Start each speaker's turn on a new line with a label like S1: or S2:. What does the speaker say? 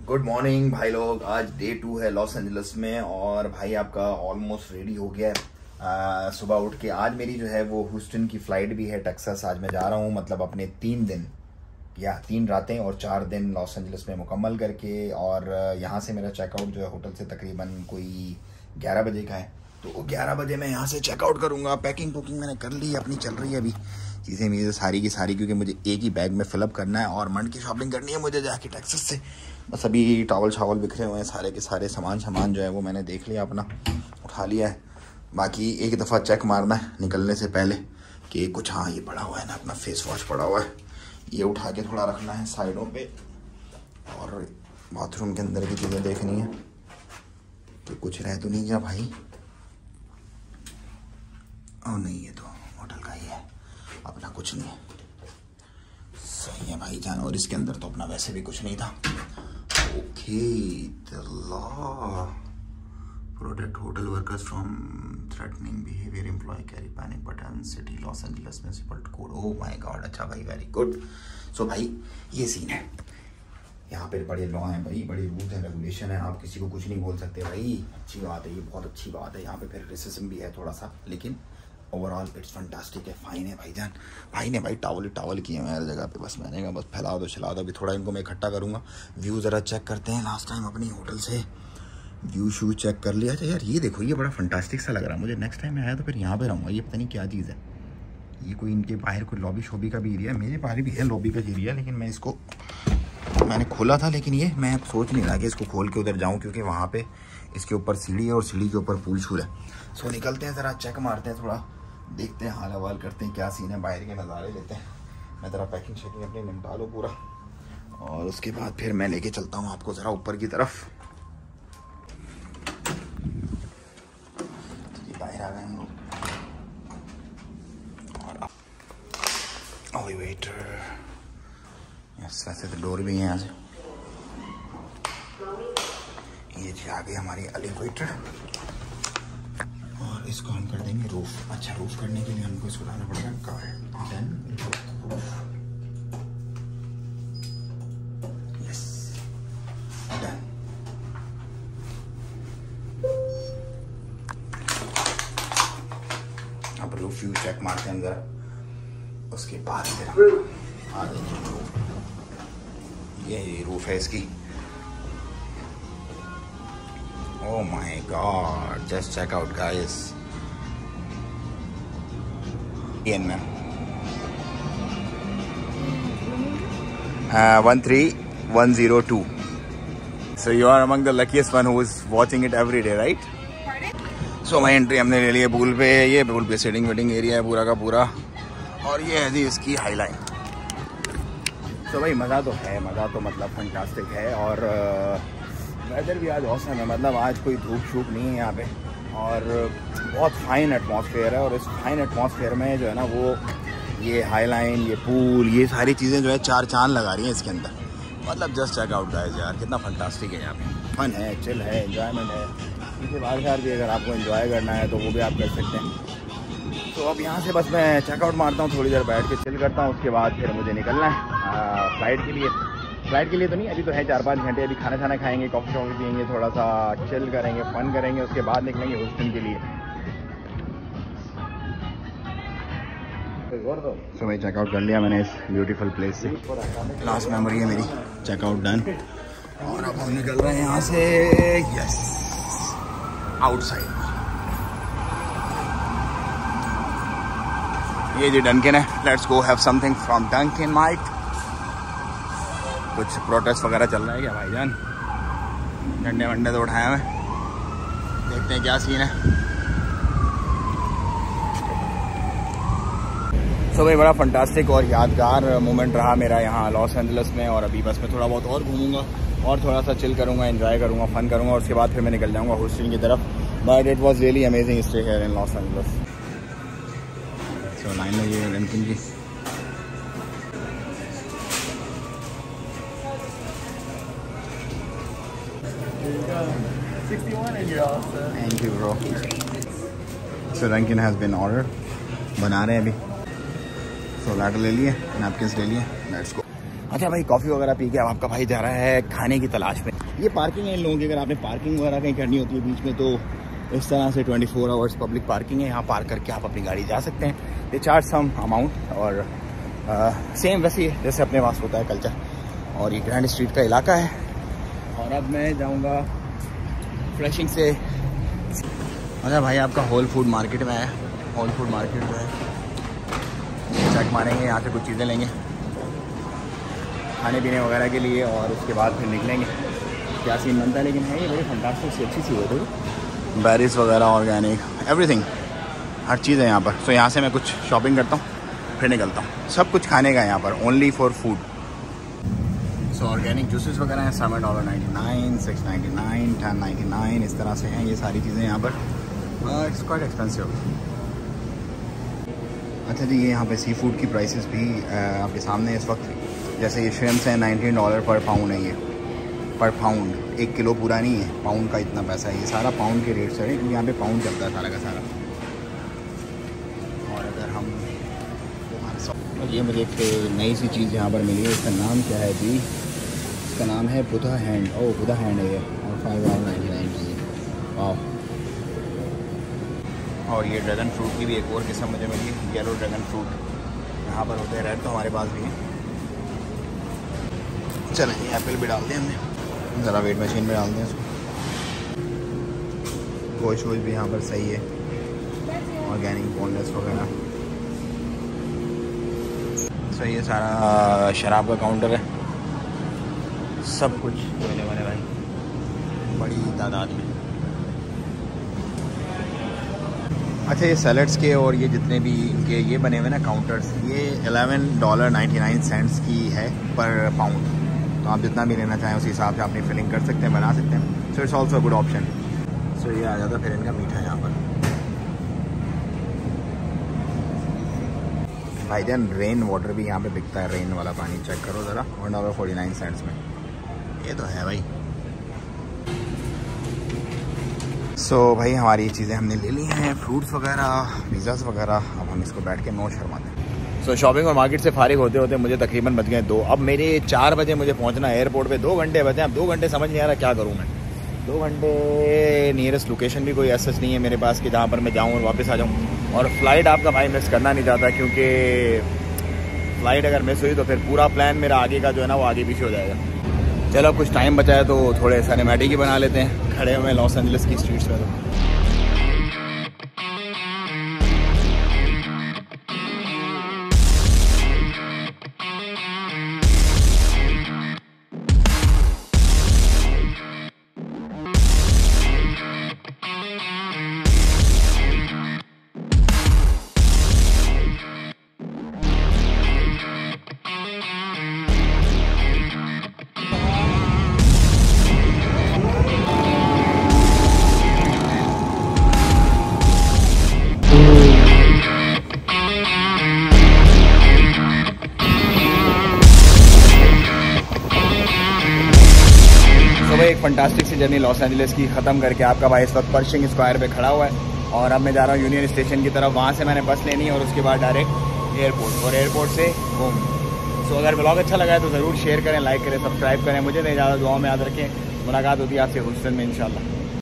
S1: Good morning भाई लोग। आज डे 2 है लॉस एंजलिस में और भाई आपका ऑलमोस्ट रेडी हो गया है। सुबह उठ के आज मेरी जो है वो ह्यूस्टन की फ्लाइट भी है टेक्सास। आज मैं जा रहा हूँ, मतलब अपने 3 दिन या 3 रातें और 4 दिन लॉस एंजलिस में मुकम्मल करके। और यहाँ से मेरा चेकआउट जो है होटल से तकरीबन कोई 11 बजे का है, तो 11 बजे मैं यहाँ से चेकआउट करूँगा। पैकिंग पुकिंग मैंने कर ली, अपनी चल रही है अभी चीज़ें मुझे सारी की सारी, क्योंकि मुझे एक ही बैग में फिलअप करना है और मंड की शॉपिंग करनी है मुझे जाके टेक्सास से। बस अभी टॉवल शावल बिखरे हुए हैं, सारे के सारे सामान जो है वो मैंने देख लिया, अपना उठा लिया है। बाकी एक दफ़ा चेक मारना है निकलने से पहले कि कुछ, हाँ ये पड़ा हुआ है ना, अपना फेस वॉश पड़ा हुआ है, ये उठा के थोड़ा रखना है साइडों पे। और बाथरूम के अंदर की चीज़ें देखनी है कि कुछ रह तो नहीं गया भाई। और नहीं, ये तो होटल का ही है, अपना कुछ नहीं है। सही है भाई जान। और इसके अंदर तो अपना वैसे भी कुछ नहीं था। Okay, the law protect hotel workers from threatening behaviour, employ carry panic button, city Los Angeles municipal code. Oh my god, अच्छा भाई, वेरी गुड। सो भाई ये सीन है, यहाँ पे बड़े लॉ हैं भाई, बड़े रूल्स हैं, रेगुलेशन है, आप किसी को कुछ नहीं बोल सकते भाई। अच्छी बात है, ये बहुत अच्छी बात है। यहाँ पे फिर रेसिज्म भी है थोड़ा सा, लेकिन ओवरऑल इट्स फंटास्टिक है। फाइन है भाईजान। भाई ने भाई टावल किए हैं हर जगह पे, बस मैंने कहा बस फैला दो चला दो। अभी थोड़ा इनको मैं इकट्ठा करूँगा। व्यू ज़रा चेक करते हैं, लास्ट टाइम अपनी होटल से व्यू शू चेक कर लिया। अच्छा यार ये देखो, ये बड़ा फंटास्टिक सा लग रहा है मुझे। नेक्स्ट टाइम मैं आया तो फिर यहाँ पे रहूँगा। ये पता नहीं क्या चीज़ है, ये कोई इनके बाहर कोई लॉबी शॉबी का भी एरिया है। मेरे बाहर भी है लॉबी का एरिया, लेकिन मैं इसको मैंने खोला था, लेकिन ये मैं सोच नहीं रहा कि इसको खोल के उधर जाऊँ, क्योंकि वहाँ पे इसके ऊपर सीढ़ी है और सीढ़ी के ऊपर पूल छूल है। सो निकलते हैं, ज़रा चेक मारते हैं, थोड़ा देखते हैं, हाल हवाल करते हैं क्या सीन है, बाहर के नज़ारे लेते हैं। मैं ज़रा पैकिंग शैकिंग अपनी निपटा लूँ पूरा, और उसके बाद फिर मैं लेके चलता हूँ आपको ज़रा ऊपर की तरफ। तो बाहर आ गए हम लोग। और एलिवेटर, यस, वैसे तो डोर भी है यहाँ से। ये जी आ गई हमारी एलिवेटर, और इसको हम कर देंगे रूफ। अच्छा, रूफ करने के लिए हमको इसको लाना पड़ेगा car, then roof. Yes, done. अब रूफ व्यू चेक मारते हैं अंदर, उसके बाद फिर आ देंगे रूफ। ये रूफ है इसकी। Oh my God! Just check out, guys. Ian, man. 13102. So you are among the luckiest one who is watching it every day, right? So my entry हमने ले ली है पूल पे। ये पूल पे सिटिंग वेटिंग एरिया है पूरा का पूरा, और ये है जी इसकी हाईलाइन। तो भाई मज़ा तो है, मज़ा तो मतलब फंटास्टिक है। और वेदर भी आज औसम है, मतलब आज कोई धूप शूप नहीं है यहाँ पे, और बहुत फाइन एटमॉस्फेयर है। और इस फाइन एटमॉस्फेयर में जो है ना वो ये हाईलाइन, ये पूल, ये सारी चीज़ें जो है 4 चांद लगा रही हैं इसके अंदर। मतलब जस्ट चेक आउट गाइस यार, कितना फंटास्टिक है यहाँ पे। फन है, चिल है, एंजॉयमेंट है। इसके बाहर भी अगर आपको एंजॉय करना है तो वो भी आप कर सकते हैं। तो अब यहाँ से बस मैं चेकआउट मारता हूँ, थोड़ी देर बैठ के चिल करता हूँ, उसके बाद फिर मुझे निकलना है फ्लाइट के लिए। फ्लाइट के लिए तो नहीं, अभी तो है 4-5 घंटे। अभी खाना खाना खाएंगे, कॉफ़ी शॉफ़ी पियेंगे, थोड़ा सा चिल करेंगे, फन करेंगे, उसके बाद निकलेंगे ह्यूस्टन के लिए। तो भाई चेकआउट कर लिया मैंने इस ब्यूटीफुल प्लेस से। लास्ट मेमोरी है मेरी, चेकआउट डन। और अब हम निकल रहे हैं यहाँ से, यस, आउटसाइड। ये जी डंकिन है, let's go have something from Dunkin might. कुछ प्रोटेस्ट वगैरह चल रहा है क्या भाईजान? झंडे वंडे तो उठाए हुए, देखते हैं क्या सीन है। तो भाई बड़ा फंटास्टिक और यादगार मोमेंट रहा मेरा यहाँ लॉस एंजलिस में। और अभी बस मैं थोड़ा बहुत और घूमूंगा और थोड़ा सा चिल करूँगा, एंजॉय करूँगा, फन करूँगा, और उसके बाद फिर मैं निकल जाऊँगा ह्यूस्टन की तरफ। But it was really amazing stay here in Los Angeles. So line लगी है डंकिन की। Thank you, bro. So Dunkin has been ordered. बना रहे हैं अभी। सो लाटर ले लिए, नैपकिन्स ले लिए, लेट्स गो। अच्छा भाई, कॉफ़ी वगैरह पी के अब आपका भाई जा रहा है खाने की तलाश में। ये पार्किंग है इन लोगों की, अगर आपने पार्किंग वगैरह कहीं करनी होती है बीच में तो इस तरह से 24 आवर्स पब्लिक पार्किंग है, यहाँ पार्क करके आप अपनी गाड़ी जा सकते हैं। दे चार्ज सम अमाउंट और सेम वैसे ही जैसे अपने पास होता है कल्चर। और ये ग्रैंड स्ट्रीट का इलाका है। और अब मैं जाऊँगा फ्लशिंग से। अच्छा भाई, आपका होल फूड मार्केट में है। होल फूड मार्केट जो है चेक मारेंगे, यहाँ से कुछ चीज़ें लेंगे खाने पीने वगैरह के लिए और उसके बाद फिर निकलेंगे। क्या सीन बनता है, लेकिन है ये बड़ी फंटास्टिक सी अच्छी सी है। देखो बेरीज वगैरह, ऑर्गेनिक, एवरीथिंग, हर चीज़ है यहाँ पर। सो यहाँ से मैं कुछ शॉपिंग करता हूँ फिर निकलता हूँ। सब कुछ खाने का यहाँ पर, only for food. So organic juices वगैरह हैं $7.99, $6.99, $10.99 इस तरह से हैं ये सारी चीज़ें यहाँ पर। It's quite expensive. अच्छा जी, ये यहाँ पे सी फूड की प्राइसेस भी आपके सामने इस वक्त। जैसे ये श्रिम्प्स हैं $19 पर पाउंड है, ये पर पाउंड, 1 किलो पूरा नहीं है, पाउंड का इतना पैसा है। ये सारा पाउंड के रेट से है क्योंकि यहाँ पे पाउंड चलता है सारा का सारा। और अगर हम और ये मुझे एक नई सी चीज़ यहाँ पर मिली है, इसका नाम क्या है जी? इसका नाम है बुधा हैंड। ओह, बुधा हैंड है ये, और $5.99 की है। वाह। और ये ड्रैगन फ्रूट की भी एक और किस्म मुझे मिली है, येलो ड्रैगन फ्रूट। यहाँ पर होते हैं रेड, तो हमारे पास भी है। चलें, ये एप्पल भी डालते हैं हमने, ज़रा वेट मशीन में डालते हैं इसको। गोश्त वोश भी यहाँ पर सही है, ऑर्गेनिक, बोनलेस वगैरह। सो ये सारा शराब का काउंटर है, सब कुछ अवेलेबल है भाई, बड़ी तादाद में। अच्छा, ये सैलड्स के और ये जितने भी इनके ये बने हुए ना काउंटर्स, ये $11.99 की है पर पाउंड। तो आप जितना भी लेना चाहें उस हिसाब से अपनी फिलिंग कर सकते हैं, बना सकते हैं। So it's also good option. So ये आ जाता फिर इनका मीठा यहाँ पर। भाईजान, रेन वाटर भी यहाँ पे बिकता है, रेन वाला पानी चेक करो ज़रा, $1.49 में। ये तो है भाई। सो भाई, हमारी चीज़ें हमने ले ली हैं, फ्रूट्स वगैरह, पिज़्ज़ास वगैरह। अब हम इसको बैठ के नोश शर्माते हैं। सो शॉपिंग और मार्केट से फारिग होते होते मुझे तकरीबन बज गए 2। अब मेरे 4 बजे मुझे पहुंचना है एयरपोर्ट पे। 2 घंटे बचे। अब 2 घंटे समझ नहीं आ रहा क्या करूं मैं। 2 घंटे नियरेस्ट लोकेशन भी कोई ऐसा नहीं है मेरे पास कि जहाँ पर मैं जाऊँ और वापस आ जाऊँ। और फ्लाइट आपका भाई मिस करना नहीं चाहता, क्योंकि फ़्लाइट अगर मिस हुई तो फिर पूरा प्लान मेरा आगे का जो है ना वो आगे पीछे हो जाएगा। चलो, कुछ टाइम बचा है तो थोड़े सिनेमैटिक ही बना लेते हैं खड़े हुए लॉस एंजलिस की स्ट्रीट्स में। तो एक फंटास्टिक सी जर्नी लॉस एंजलिस की ख़त्म करके आपका भाई इस वक्त पर्शिंग स्क्वायर पे खड़ा हुआ है। और अब मैं जा रहा हूँ यूनियन स्टेशन की तरफ। वहाँ से मैंने बस लेनी है और उसके बाद डायरेक्ट एयरपोर्ट, और एयरपोर्ट से होम। सो अगर ब्लॉग अच्छा लगा है तो ज़रूर शेयर करें, लाइक करें, सब्सक्राइब करें। मुझे नहीं ज़्यादा दुआओं में याद रखें। मुलाकात होती है आपसे हुस्न में इंशाल्लाह।